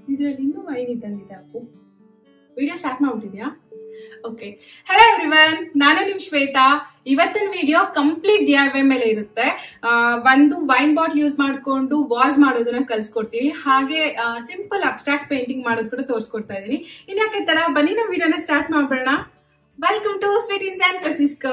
ಇದರಲ್ಲಿ ಇನ್ನೂ ವೈನ್ ಇದ್ದಂಗಿದೆ ಅಪ್ಪು. ವಿಡಿಯೋ ಸ್ಟಾರ್ಟ್ ಮಾಡ್ಬಿಟ್ಟಿದ್ಯಾ? ಓಕೆ. ಹಲೋ ಎವ್ರಿವನ್, ನಾನು ನಿಮ್ ಶ್ವೇತಾ. ಇವತ್ತಿನ ವಿಡಿಯೋ ಕಂಪ್ಲೀಟ್ DIY ಮೇಲೆ ಇರುತ್ತೆ. ಒಂದು ವೈನ್ ಬಾಟ್ಲ್ ಯೂಸ್ ಮಾಡ್ಕೊಂಡು ವಾಲ್ಸ್ ಮಾಡೋದನ್ನ ಕಲ್ಸ್ಕೊಡ್ತೀವಿ. ಹಾಗೆ ಸಿಂಪಲ್ ಅಬ್ಸ್ಟ್ರಾಕ್ಟ್ ಪೇಂಟಿಂಗ್ ಮಾಡೋದು ಕೂಡ ತೋರಿಸ್ಕೊಡ್ತಾ ಇದೀನಿ. ಇನ್ಯಾಕೆ ತರ, ಬನ್ನಿ ನಾವು ವಿಡಿಯೋನ ಸ್ಟಾರ್ಟ್ ಮಾಡೋಣ. Welcome to sweet in San Francisco.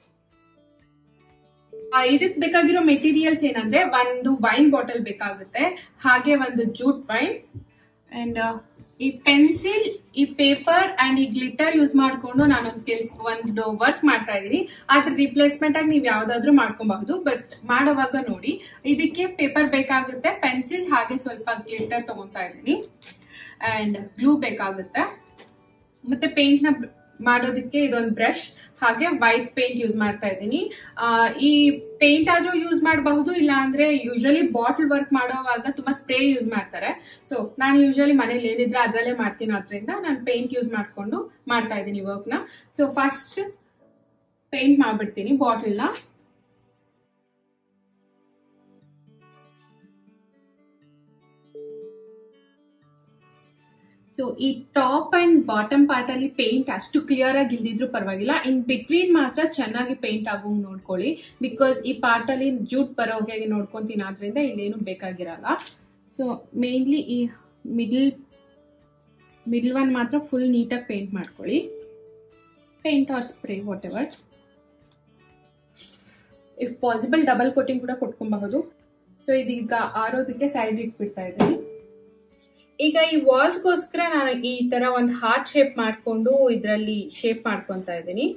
ಇದಕ್ ಬೇಕಾಗಿರೋ ಮೆಟೀರಿಯಲ್ಸ್ ಏನಂದ್ರೆ, ಒಂದು ವೈನ್ ಬಾಟಲ್ ಬೇಕಾಗುತ್ತೆ, ಹಾಗೆ ಒಂದು ಜೂಟ್ ವೈನ್ ಅಂಡ್ ಈ ಪೆನ್ಸಿಲ್, ಈ ಪೇಪರ್ ಅಂಡ್ ಈ ಗ್ಲಿಟರ್ ಯೂಸ್ ಮಾಡ್ಕೊಂಡು ಒಂದು ವರ್ಕ್ ಮಾಡ್ತಾ ಇದೀನಿ. ಅದ್ರ ರಿಪ್ಲೇಸ್ಮೆಂಟ್ ಆಗಿ ನೀವು ಯಾವ್ದಾದ್ರು ಮಾಡ್ಕೊಬಹುದು, ಬಟ್ ಮಾಡೋವಾಗ ನೋಡಿ. ಇದಕ್ಕೆ ಪೇಪರ್ ಬೇಕಾಗುತ್ತೆ, ಪೆನ್ಸಿಲ್ ಹಾಗೆ ಸ್ವಲ್ಪ ಗ್ಲಿಟರ್ ತಗೊಂತಾ ಇದೀನಿ ಅಂಡ್ ಗ್ಲೂ ಬೇಕಾಗುತ್ತೆ. ಮತ್ತೆ ಪೇಂಟ್ ನ ಮಾಡೋದಕ್ಕೆ ಇದೊಂದು ಬ್ರಷ್ ಹಾಗೆ ವೈಟ್ ಪೇಂಟ್ ಯೂಸ್ ಮಾಡ್ತಾ ಇದ್ದೀನಿ. ಈ ಪೇಂಟ್ ಆದ್ರೂ ಯೂಸ್ ಮಾಡಬಹುದು, ಇಲ್ಲ ಅಂದ್ರೆ ಯೂಶಲಿ ಬಾಟಲ್ ವರ್ಕ್ ಮಾಡೋವಾಗ ತುಂಬಾ ಸ್ಪ್ರೇ ಯೂಸ್ ಮಾಡ್ತಾರೆ. ಸೊ ನಾನು ಯೂಶಲಿ ಮನೇಲಿ ಏನಿದ್ರೆ ಅದ್ರಲ್ಲೇ ಮಾಡ್ತೀನಿ, ಆದ್ರಿಂದ ನಾನು ಪೇಂಟ್ ಯೂಸ್ ಮಾಡ್ಕೊಂಡು ಮಾಡ್ತಾ ಇದ್ದೀನಿ ವರ್ಕ್ ನ. ಸೊ ಫಸ್ಟ್ ಪೇಂಟ್ ಮಾಡ್ಬಿಡ್ತೀನಿ ಬಾಟಲ್ ನ. ಸೊ ಈ ಟಾಪ್ ಅಂಡ್ ಬಾಟಮ್ ಪಾರ್ಟ್ ಅಲ್ಲಿ ಪೇಂಟ್ ಅಷ್ಟು ಕ್ಲಿಯರ್ ಆಗಿ ಇಲ್ದಿದ್ರು ಪರವಾಗಿಲ್ಲ, ಇನ್ ಬಿಟ್ವೀನ್ ಮಾತ್ರ ಚೆನ್ನಾಗಿ ಪೇಂಟ್ ಆಗೋಂಗ್ ನೋಡ್ಕೊಳ್ಳಿ. ಬಿಕಾಸ್ ಈ ಪಾರ್ಟ್ ಅಲ್ಲಿ ಜೂಟ್ ಬರೋ ಹಾಗೆ ನೋಡ್ಕೊಂತೀನಿ, ಆದ್ರಿಂದ ಇಲ್ಲೇನು ಬೇಕಾಗಿರಲ್ಲ. ಸೊ ಮೇನ್ಲಿ ಈ ಮಿಡಲ್ ಒನ್ ಮಾತ್ರ ಫುಲ್ ನೀಟಾಗಿ ಪೇಂಟ್ ಮಾಡ್ಕೊಳ್ಳಿ. Paint or spray whatever, if possible double coating ಕೂಡ ಕೊಟ್ಕೊಬಹುದು. ಸೊ ಇದೀಗ ಆರೋದಕ್ಕೆ ಸೈಡ್ ಇಟ್ಬಿಡ್ತಾ ಇದ್ದೀನಿ. ಈಗ ಈ ವಾಲ್ಸ್ಗೋಸ್ಕರ ನಾನು ಈ ತರ ಒಂದು ಹಾರ್ಟ್ ಶೇಪ್ ಮಾಡ್ಕೊಂಡು ಇದರಲ್ಲಿ ಶೇಪ್ ಮಾಡ್ಕೊಂತ ಇದ್ದೀನಿ.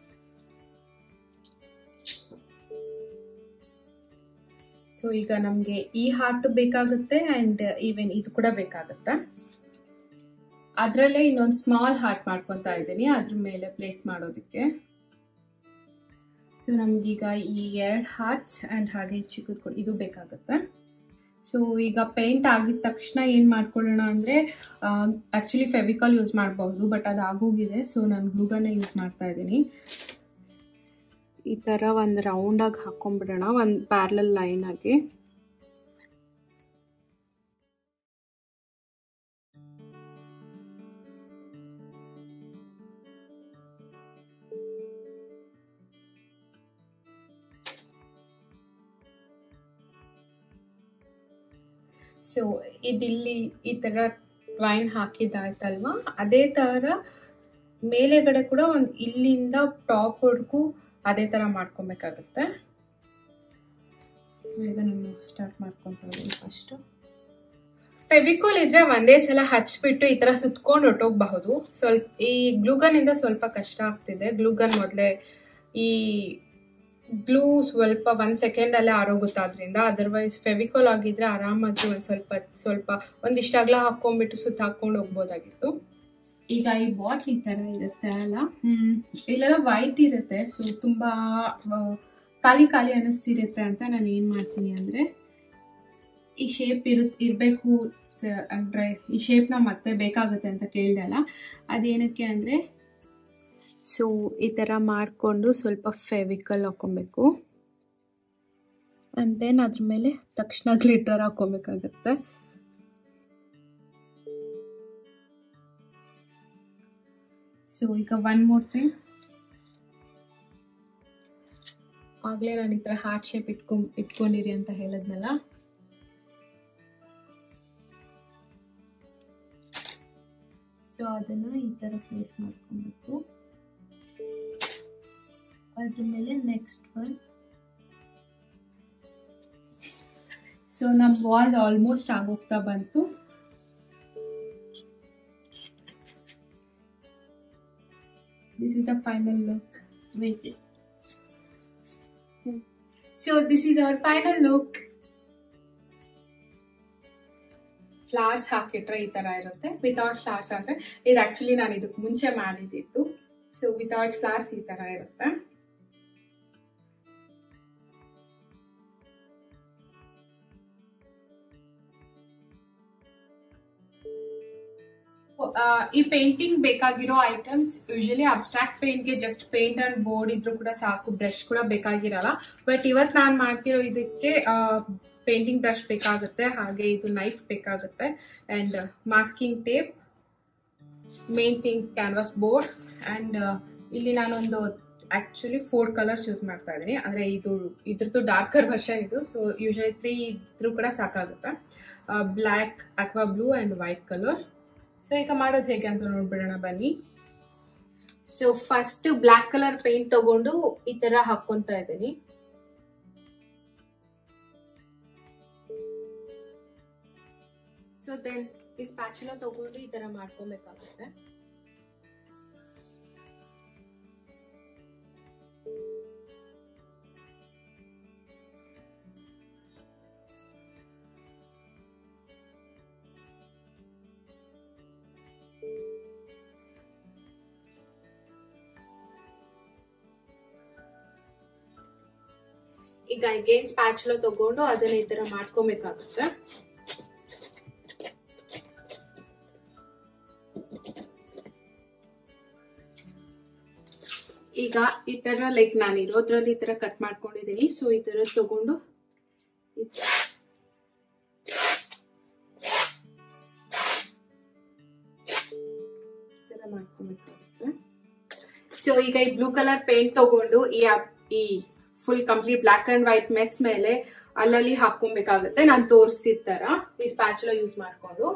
ಸೊ ಈಗ ನಮ್ಗೆ ಈ ಹಾರ್ಟ್ ಬೇಕಾಗುತ್ತೆ ಅಂಡ್ ಈವನ್ ಇದು ಕೂಡ ಬೇಕಾಗುತ್ತೆ. ಅದ್ರಲ್ಲೇ ಇನ್ನೊಂದು ಸ್ಮಾಲ್ ಹಾರ್ಟ್ ಮಾಡ್ಕೊಂತ ಇದ್ದೀನಿ ಅದ್ರ ಮೇಲೆ ಪ್ಲೇಸ್ ಮಾಡೋದಕ್ಕೆ. ಸೊ ನಮ್ಗೀಗ ಈ 2 ಹಾರ್ಟ್ಸ್ ಅಂಡ್ ಹಾಗೆ ಚಿಕ್ಕದು ಇದು ಬೇಕಾಗುತ್ತೆ. ಸೊ ಈಗ ಪೇಂಟ್ ಆಗಿದ ತಕ್ಷಣ ಏನ್ ಮಾಡ್ಕೊಳ್ಳೋಣ ಅಂದ್ರೆ, ಆಕ್ಚುಲಿ ಫೆವಿಕಾಲ್ ಯೂಸ್ ಮಾಡಬಹುದು, ಬಟ್ ಅದು ಆಗೋಗಿದೆ. ಸೊ ನಾನು ಗ್ಲೂಗನ್ನ ಯೂಸ್ ಮಾಡ್ತಾ ಇದ್ದೀನಿ. ಈ ತರ ಒಂದು ರೌಂಡ್ ಆಗಿ ಹಾಕೊಂಡ್ಬಿಡೋಣ, ಒಂದು ಪ್ಯಾರಲಲ್ ಲೈನ್ ಆಗಿ. ಸೊ ಇದಿಲ್ಲಿ ಈ ತರ ವೈನ್ ಹಾಕಿದಾಯ್ತಲ್ವಾ, ಅದೇ ತರ ಮೇಲೆಗಡೆ ಕೂಡ ಒಂದು ಇಲ್ಲಿಂದ ಟಾಪ್ ವರ್ಗೂ ಅದೇ ತರ ಮಾಡ್ಕೊಬೇಕಾಗುತ್ತೆ. ಸೊ ಈಗ ನಾನು ಸ್ಟಾರ್ಟ್ ಮಾಡ್ಕೊಂತ ಇದ್ದೀನಿ. ಫಸ್ಟ್ ಫೆವಿಕಾಲ್ ಇದ್ರೆ ಒಂದೇ ಸಲ ಹಚ್ಬಿಟ್ಟು ಈ ತರ ಸುತ್ಕೊಂಡು ಹೊಟ್ಟೋಗಬಹುದು. ಸ್ವಲ್ಪ ಈ ಗ್ಲೂಗನ್ ಇಂದ ಸ್ವಲ್ಪ ಕಷ್ಟ ಆಗ್ತಿದೆ. ಗ್ಲೂಗನ್ ಮೊದಲೇ ಈ ಗ್ಲೂ ಸ್ವಲ್ಪ 1 ಸೆಕೆಂಡ್ ಅಲ್ಲೇ ಆರೋಗುತ್ತಾದ್ರಿಂದ, ಅದರ್ವೈಸ್ ಫೆವಿಕಾಲ್ ಆಗಿದ್ರೆ ಆರಾಮಾಗಿ ಸ್ವಲ್ಪ ಒಂದಿಷ್ಟು ಅಗಲ ಹಾಕೊಂಡ್ಬಿಟ್ಟು ಸುತ್ತ ಹಾಕೊಂಡು ಹೋಗ್ಬೋದಾಗಿತ್ತು. ಈಗ ಈ ಬಾಟ್ಲ್ ಈ ತರ ಇರುತ್ತೆ ಅಲ್ಲ, ಇಲ್ಲೆಲ್ಲ ವೈಟ್ ಇರುತ್ತೆ. ಸೊ ತುಂಬಾ ಖಾಲಿ ಖಾಲಿ ಅನ್ನಿಸ್ತಿರುತ್ತೆ ಅಂತ ನಾನು ಏನ್ ಮಾಡ್ತೀನಿ ಅಂದ್ರೆ, ಈ ಶೇಪ್ ಇರ್ಬೇಕು ಅಂದ್ರೆ ಈ ಶೇಪ್ ನ ಮತ್ತೆ ಬೇಕಾಗುತ್ತೆ ಅಂತ ಕೇಳ್ದೆ ಅಲ್ಲ, ಅದೇನಕ್ಕೆ ಅಂದ್ರೆ, ಸೊ ಈ ತರ ಮಾಡಿಕೊಂಡು ಸ್ವಲ್ಪ ಫೆವಿಕಲ್ ಹಾಕೊಬೇಕು ಅಂಡ್ ದೆನ್ ಅದ್ರ ಮೇಲೆ ತಕ್ಷಣ ಗ್ಲಿಟರ್ ಹಾಕೊಬೇಕಾಗತ್ತೆ. ಸೊ ಈಗ 1 more ಟೈಮ್. ಆಗ್ಲೇ ನಾನು ಈ ತರ ಹಾರ್ಟ್ ಶೇಪ್ ಇಟ್ಕೊಂಡಿರಿ ಅಂತ ಹೇಳಿದ್ನಲ್ಲ. ಸೊ ಅದನ್ನ ಈ ತರ ಪ್ಲೇಸ್ ಮಾಡ್ಕೊಬೇಕು. ಅದ್ರ ಮೇಲೆ ನೆಕ್ಸ್ಟ್ ಒನ್. ಸೊ ನಮ್ಮ ವಾಲ್ ಆಲ್ಮೋಸ್ಟ್ ಆಗೋಗ್ತಾ ಬಂತು. This is the final look. Wait. So this is our final look. Flowers ಹಾಕಿಟ್ರೆ ಈ ತರ ಇರುತ್ತೆ. ವಿತೌಟ್ ಫ್ಲವರ್ಸ್ ಅಂದ್ರೆ ಇದು ಆಕ್ಚುಲಿ ನಾನು ಇದಕ್ಕೆ ಮುಂಚೆ ಮಾಡಿದ್ದು. ಸೊ ವಿತೌಟ್ ಫ್ಲವರ್ಸ್ ಈ ತರ ಇರುತ್ತೆ. ಈ ಪೇಂಟಿಂಗ್ ಬೇಕಾಗಿರೋ ಐಟಮ್ಸ್ ಯೂಶಲಿ ಅಬ್ಸ್ಟ್ರಾಕ್ಟ್ ಪೇಂಟ್ ಗೆ ಜಸ್ಟ್ ಪೇಂಟ್ ಅಂಡ್ ಬೋರ್ಡ್ ಇದ್ರೂ ಕೂಡ ಸಾಕು, ಬ್ರಷ್ ಕೂಡ ಬೇಕಾಗಿರಲ್ಲ. ಬಟ್ ಇವತ್ತು ನಾನು ಮಾಡ್ತಿರೋ ಇದಕ್ಕೆ ಪೇಂಟಿಂಗ್ ಬ್ರಷ್ ಬೇಕಾಗುತ್ತೆ, ಹಾಗೆ ಇದು ನೈಫ್ ಬೇಕಾಗುತ್ತೆ, and masking tape, main thing canvas board, and ಇಲ್ಲಿ ನಾನೊಂದು ಆಕ್ಚುಲಿ 4 ಕಲರ್ಸ್ ಯೂಸ್ ಮಾಡ್ತಾ ಇದ್ದೀನಿ. ಅಂದ್ರೆ ಇದ್ರದ್ದು ಡಾರ್ಕರ್ ವರ್ಷನ್ ಇದು, ಸೊ ಯೂಶಲಿ 3 ಇದ್ರೂ ಕೂಡ ಸಾಕಾಗುತ್ತೆ. Black, aqua blue and white colour. So ಈಗ ಮಾಡೋದು ಹೇಗೆ ಅಂತ ನೋಡ್ಬಿಡೋಣ ಬನ್ನಿ. So first black colour paint ತಗೊಂಡು ಈ ತರ ಹಾಕೊಂತ ಇದ್ದೀನಿ. ಸೊ ದೆನ್ ಈ ಸ್ಪ್ಯಾಚುಲಾ ತಗೊಂಡು ಈ ತರ ಮಾಡ್ಕೊಬೇಕಾಗುತ್ತೆ. ಈಗ ಅಗೇನ್ ಸ್ಪ್ಯಾಚುಲಾ ತಗೊಂಡು ಅದನ್ನ ಈ ತರ ಮಾಡ್ಕೊಬೇಕಾಗುತ್ತೆ. ಈಗ ಈ ತರ ಲೈಕ್ ನಾನು ಇರೋದ್ರಲ್ಲಿ ಈ ತರ ಕಟ್ ಮಾಡ್ಕೊಂಡಿದ್ದೀನಿ. ಸೊ ಈ ತರ ತಗೊಂಡು ಮಾಡ್ಕೊಬೇಕಾಗುತ್ತೆ. ಸೊ ಈಗ ಈ ಬ್ಲೂ ಕಲರ್ ಪೇಂಟ್ ತಗೊಂಡು ಈ full complete black and white mess ಮೇಲೆ ಅಲ್ಲಲ್ಲಿ ಹಾಕೊಬೇಕಾಗುತ್ತೆ. ನಾನು ತೋರಿಸಿದ ತರ ಈ ಸ್ಪ್ಯಾಚುಲಾ ಯೂಸ್ ಮಾಡ್ಕೊಂಡು.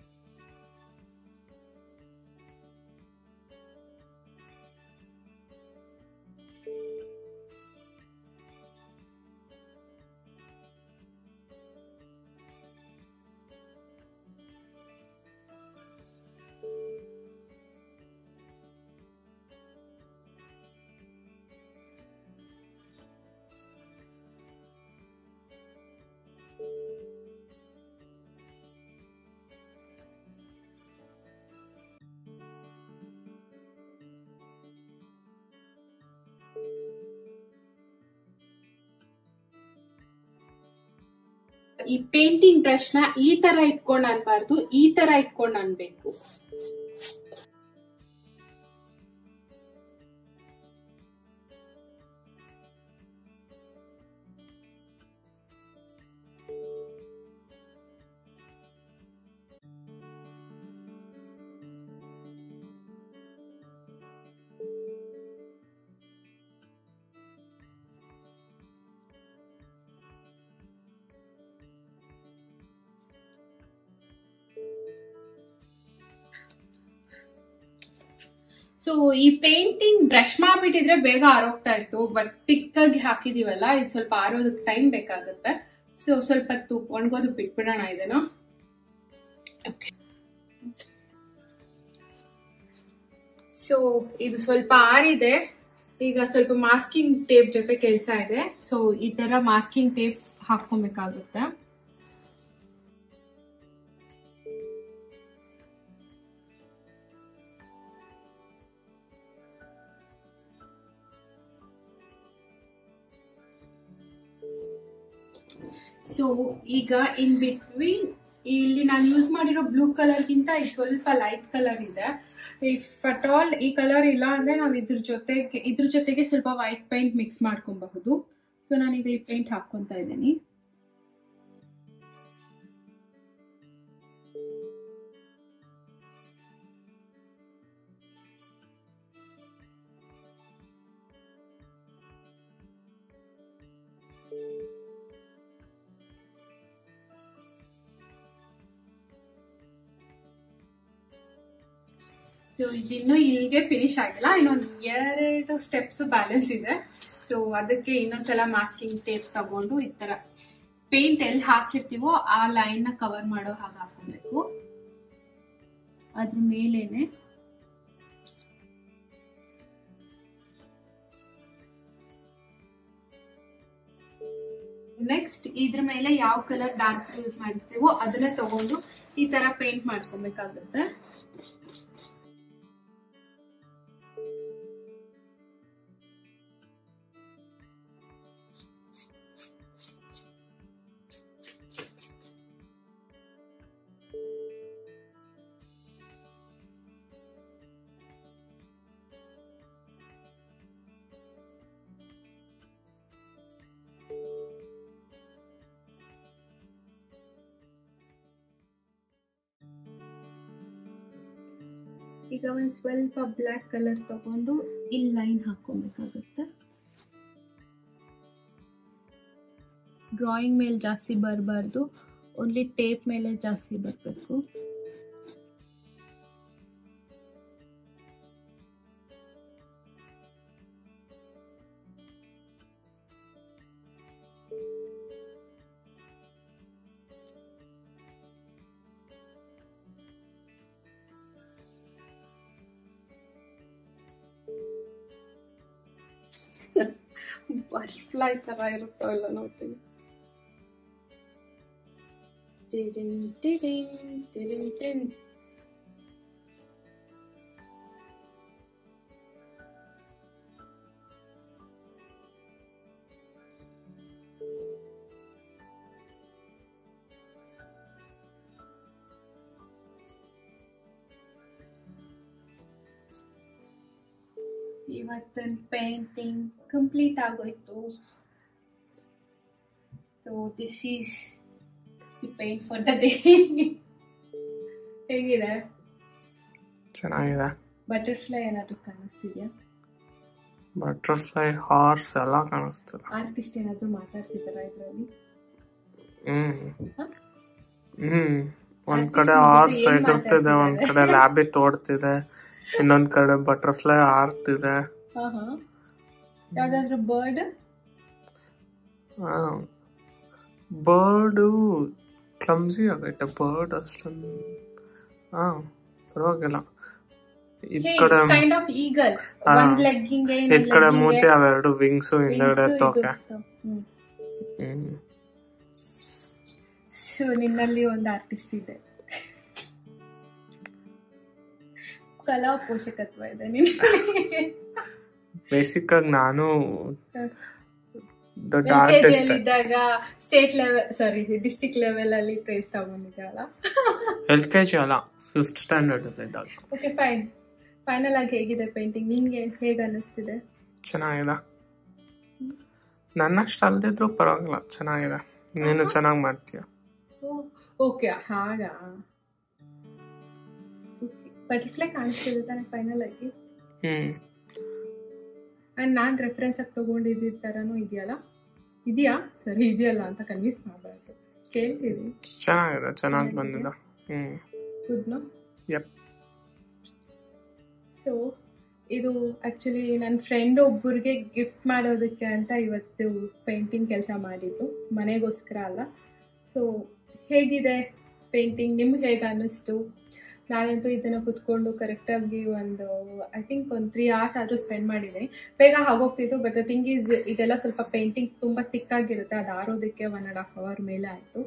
ಈ ಪೇಂಟಿಂಗ್ ಬ್ರಷ್ ನ ಈ ತರ ಇಟ್ಕೊಂಡ್ ಅನ್ಬಾರ್ದು, ಈ ತರ ಇಟ್ಕೊಂಡ್ ಅನ್ಬೇಕು. ಸೊ ಈ ಪೇಂಟಿಂಗ್ ಬ್ರಷ್ ಮಾಡ್ಬಿಟ್ಟಿದ್ರೆ ಬೇಗ ಆರೋಗ್ತಾ ಇತ್ತು, ಬಟ್ ತಿಕ್ಕಾಗಿ ಹಾಕಿದೀವಲ್ಲ, ಇದು ಸ್ವಲ್ಪ ಆರೋದಕ್ಕೆ ಟೈಮ್ ಬೇಕಾಗುತ್ತೆ. ಸೊ ಸ್ವಲ್ಪ ಹೊತ್ತು ಒಣಗೋದಕ್ಕೆ ಬಿಟ್ಬಿಡೋಣ ಇದನ್ನ. ಸೊ ಇದು ಸ್ವಲ್ಪ ಆರಿದೆ. ಈಗ ಸ್ವಲ್ಪ ಮಾಸ್ಕಿಂಗ್ ಟೇಪ್ ಜೊತೆ ಕೆಲಸ ಇದೆ. ಸೊ ಈ ತರ ಮಾಸ್ಕಿಂಗ್ ಟೇಪ್ ಹಾಕೊಬೇಕಾಗುತ್ತೆ. ಸೊ ಈಗ ಇನ್ ಬಿಟ್ವೀನ್ ಇಲ್ಲಿ ನಾನು ಯೂಸ್ ಮಾಡಿರೋ ಬ್ಲೂ ಕಲರ್ ಗಿಂತ ಇದು ಸ್ವಲ್ಪ ಲೈಟ್ ಕಲರ್ ಇದೆ. ಇಫ್ ಅಟ್ ಆಲ್ ಈ ಕಲರ್ ಇಲ್ಲ ಅಂದ್ರೆ ನಾವು ಇದ್ರ ಜೊತೆಗೆ ಸ್ವಲ್ಪ ವೈಟ್ ಪೇಂಟ್ ಮಿಕ್ಸ್ ಮಾಡ್ಕೊಬಹುದು. ಸೊ ನಾನೀಗ ಈ ಪೇಂಟ್ ಹಾಕೊಂತ ಇದ್ದೀನಿ. ಸೊ ಇದಿನ್ನೂ ಇಲ್ಲಿಗೆ ಫಿನಿಶ್ ಆಗಿಲ್ಲ, ಇನ್ನೊಂದು 2 ಸ್ಟೆಪ್ಸ್ ಬ್ಯಾಲೆನ್ಸ್ ಇದೆ. ಸೊ ಅದಕ್ಕೆ ಇನ್ನೊಂದ್ಸಲ ಮಾಸ್ಕಿಂಗ್ ಟೇಪ್ ತಗೊಂಡು ಈ ತರ ಪೇಂಟ್ ಎಲ್ಲಿ ಹಾಕಿರ್ತೀವೋ ಆ ಲೈನ್ ನ ಕವರ್ ಮಾಡೋ ಹಾಗೆ ಹಾಕೊಬೇಕು. ಅದ್ರ ಮೇಲೇನೆ ನೆಕ್ಸ್ಟ್ ಇದ್ರ ಮೇಲೆ ಯಾವ ಕಲರ್ ಡಾರ್ಕ್ ಯೂಸ್ ಮಾಡಿರ್ತೀವೋ ಅದನ್ನ ತಗೊಂಡು ಈ ತರ ಪೇಂಟ್ ಮಾಡ್ಕೊಬೇಕಾಗುತ್ತೆ. ಈಗ ಒಂದು ಸ್ವಲ್ಪ ಬ್ಲ್ಯಾಕ್ ಕಲರ್ ತಗೊಂಡು ಇಲ್ಲಿ ಲೈನ್ ಹಾಕೊಬೇಕಾಗುತ್ತೆ. ಡ್ರಾಯಿಂಗ್ ಮೇಲೆ ಜಾಸ್ತಿ ಬರಬಾರ್ದು, ಓನ್ಲಿ ಟೇಪ್ ಮೇಲೆ ಜಾಸ್ತಿ ಬರಬೇಕು. ಬಟರ್ಫ್ಲೈ ತರ ಇರುತ್ತೋ ಇಲ್ಲ ನೋಡ್ತೀನಿ. ಇವತ್ತಿನ ಪೇಂಟಿಂಗ್ ಕಂಪ್ಲೀಟ್ ಆಗೋಯ್ತು. So this is the paint for the day. ಹೇಗಿದೆ? ಚೆನ್ನಾಗಿದೆ. ಬಟರ್ಫ್ಲೈ ಏನಾದ್ರು ಕಾಣಿಸ್ತಿದ್ಯಾ? ಬಟರ್ಫ್ಲೈ, ಹಾರ್ಸ್ ಎಲ್ಲ ಕಾಣಿಸ್ತದೆ. ಆರ್ಟಿಸ್ಟ್ ಏನಾದ್ರು ಮಾತಾಡ್ತಿದ್ದಾರಾ ಇದರಲ್ಲಿ? ಒಂದ್ ಕಡೆ ಹಾರ್ಸ್ ಎಗರ್ತಿದೆ, ಒಂದ್ ಕಡೆ ಲ್ಯಾಬಿಟ್ ಓಡ್ತಿದೆ, ಇನ್ನೊಂದ್ ಕಡೆ ಬಟರ್ಫ್ಲೈ ಹಾರ್ತಿದೆ. ಯಾವ್ದಾದ್ರು ಬರ್ಡ್? ಬರ್ಡು ಕ್ಲಮ್ಸಿ ಆಗೈತೆ. ಬರ್ಡ್ ಅಷ್ಟೊಂದು ಪರವಾಗಿಲ್ಲ. ಇದ್ ಕಡೆ ಕೈಂಡ್ ಆಫ್ ಈಗಲ್, ಒಂದ್ ಲೆಗ್ಗಿಂಗ್, ಇದ್ ಕಡೆ ಮೂತಿ ಅವೆರಡು ವಿಂಗ್ಸ್, ಹಿಂದೆಗಡೆ ತೋಕೆ. ಸೊ ನಿನ್ನಲ್ಲಿ ಒಂದು ಆರ್ಟಿಸ್ಟ್ ಇದೆ, ಕಲಾ ಪೋಷಕತ್ವ ಇದೆ ನಿನ್ನಲ್ಲಿ. ಬೇಸಿಕ್ ಆಗಿ ನಾನು ಇದ್ದಾಗ state level, sorry district level ಅಲ್ಲಿ ಪ್ರೈಸ್ ತಗೊಂಡಿದ್ದಲ್ಲ. LKG ಅಲ್ಲ, 5th ಸ್ಟ್ಯಾಂಡರ್ಡ್ ಅಲ್ಲಿ ಇದ್ದಾಗ. Okay fine. ಫೈನಲ್ ಆಗಿ ಹೇಗಿದೆ ಪೇಂಟಿಂಗ್? ನಿನ್ಗೆ ಹೇಗೆ ಅನಿಸ್ತಿದೆ? ಚೆನ್ನಾಗಿದೆ. ನನ್ನಷ್ಟು ಅಲ್ದಿದ್ರು ಪರವಾಗಿಲ್ಲ, ಚೆನ್ನಾಗಿದೆ. ನೀನು ಚೆನ್ನಾಗಿ ಮಾಡ್ತೀಯ. ಓಕೆ ಹಾಗಾ? ಬಟರ್ಫ್ಲೈ ಕಾಣಿಸ್ತಿದೆ ತಾನೆ ಫೈನಲ್ ಆಗಿ? ಅಂಡ್ ನಾನ್ ರೆಫರೆನ್ಸ್ ಆಗಿ ತಗೊಂಡಿದ್ದ ತರನು ಇದೆಯಲ್ಲ? ಇದೆಯಾ? ಸರಿ ಇದೆಯಲ್ಲ ಅಂತ ಕನ್ವಿನ್ಸ್ ಮಾಡಬಾರ್ದು, ಕೇಳ್ತೀವಿ. ಚೆನ್ನಾಗಿದೆ, ಚೆನ್ನಾಗಿ ಬಂದಿದೆ. ಗುಡ್ನಾ? ಯಪ್. ಸೊ ಇದು ಆಕ್ಚುಲಿ ನನ್ನ ಫ್ರೆಂಡ್ ಒಬ್ಬರಿಗೆ ಗಿಫ್ಟ್ ಮಾಡೋದಕ್ಕೆ ಅಂತ ಇವತ್ತು ಪೇಂಟಿಂಗ್ ಕೆಲಸ ಮಾಡಿದ್ದು, ಮನೆಗೋಸ್ಕರ ಅಲ್ಲ. ಸೊ ಹೇಗಿದೆ ಪೇಂಟಿಂಗ್? ನಿಮ್ಗೆ ಹೇಗೆ ಅನ್ನಿಸ್ತು? ನಾನಂತೂ ಇದನ್ನು ಕುತ್ಕೊಂಡು ಕರೆಕ್ಟಾಗಿ ಐ ಥಿಂಕ್ ಒಂದು 3 hours ಆದರೂ ಸ್ಪೆಂಡ್ ಮಾಡಿದ್ದೀನಿ. ಬೇಗ ಆಗೋಗ್ತಿತ್ತು. ಬಟ್ ದ ಥಿಂಗ್ ಈಸ್, ಇದೆಲ್ಲ ಸ್ವಲ್ಪ ಪೇಂಟಿಂಗ್ ತುಂಬ ತಿಕ್ಕಾಗಿರುತ್ತೆ, ಅದು ಆರೋದಕ್ಕೆ 1.5 hour ಮೇಲೆ ಆಯಿತು.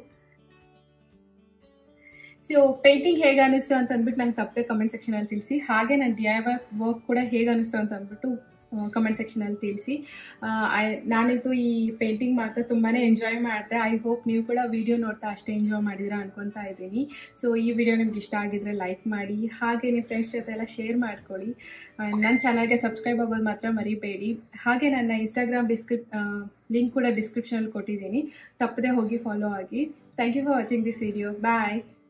ಸೊ ಪೇಂಟಿಂಗ್ ಹೇಗೆ ಅನ್ನಿಸ್ತು ಅಂತ ಅಂದ್ಬಿಟ್ಟು ನಂಗೆ ತಪ್ಪದೆ ಕಮೆಂಟ್ ಸೆಕ್ಷನಲ್ಲಿ ತಿಳಿಸಿ. ಹಾಗೆ ನನ್ನ DIY ವರ್ಕ್ ಕೂಡ ಹೇಗೆ ಅನ್ನಿಸ್ತು ಅಂತ ಅಂದ್ಬಿಟ್ಟು ಕಮೆಂಟ್ ಸೆಕ್ಷನಲ್ಲಿ ತಿಳಿಸಿ. ನಾನಂತೂ ಈ ಪೇಂಟಿಂಗ್ ಮಾಡ್ತಾ ತುಂಬಾ ಎಂಜಾಯ್ ಮಾಡಿದೆ. ಐ ಹೋಪ್ ನೀವು ಕೂಡ ವಿಡಿಯೋ ನೋಡ್ತಾ ಅಷ್ಟೇ ಎಂಜಾಯ್ ಮಾಡಿದಿರಾ ಅನ್ಕೊತಾ ಇದ್ದೀನಿ. ಸೊ ಈ ವಿಡಿಯೋ ನಿಮ್ಗೆ ಇಷ್ಟ ಆಗಿದ್ರೆ ಲೈಕ್ ಮಾಡಿ, ಹಾಗೆ ನಿಮ್ಮ ಫ್ರೆಂಡ್ಸ್ ಜೊತೆ ಎಲ್ಲ ಶೇರ್ ಮಾಡ್ಕೊಳ್ಳಿ. ನನ್ನ ಚಾನಲ್ಗೆ ಸಬ್ಸ್ಕ್ರೈಬ್ ಆಗೋದು ಮಾತ್ರ ಮರಿಬೇಡಿ. ಹಾಗೆ ನನ್ನ ಇನ್ಸ್ಟಾಗ್ರಾಮ್ ಲಿಂಕ್ ಕೂಡ ಡಿಸ್ಕ್ರಿಪ್ಷನಲ್ಲಿ ಕೊಟ್ಟಿದ್ದೀನಿ, ತಪ್ಪದೆ ಹೋಗಿ ಫಾಲೋ ಆಗಿ. Thank you for watching this video. Bye.